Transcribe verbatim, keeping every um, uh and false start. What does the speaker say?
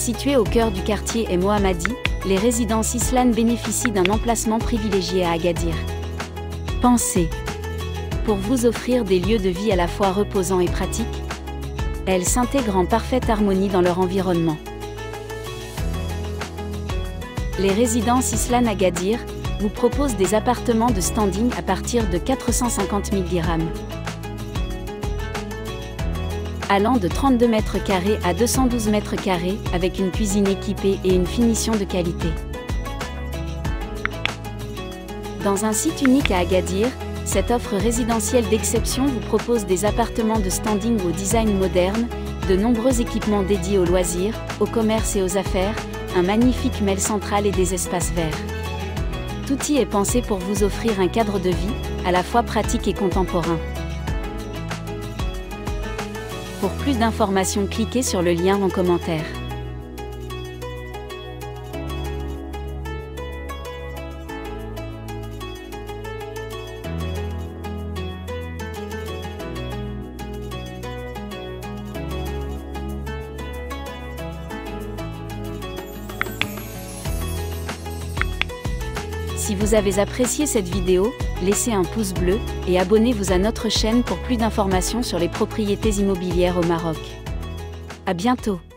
Situées au cœur du quartier El Mohammadi, les résidences Islan bénéficient d'un emplacement privilégié à Agadir. Pensez pour vous offrir des lieux de vie à la fois reposants et pratiques. Elles s'intègrent en parfaite harmonie dans leur environnement. Les résidences Islan Agadir vous proposent des appartements de standing à partir de quatre cent cinquante mille dirhams. Allant de trente-deux mètres carrés à deux cent douze mètres carrés, avec une cuisine équipée et une finition de qualité. Dans un site unique à Agadir, cette offre résidentielle d'exception vous propose des appartements de standing au design moderne, de nombreux équipements dédiés aux loisirs, au commerce et aux affaires, un magnifique mail central et des espaces verts. Tout y est pensé pour vous offrir un cadre de vie, à la fois pratique et contemporain. Pour plus d'informations, cliquez sur le lien en commentaire. Si vous avez apprécié cette vidéo, laissez un pouce bleu et abonnez-vous à notre chaîne pour plus d'informations sur les propriétés immobilières au Maroc. À bientôt!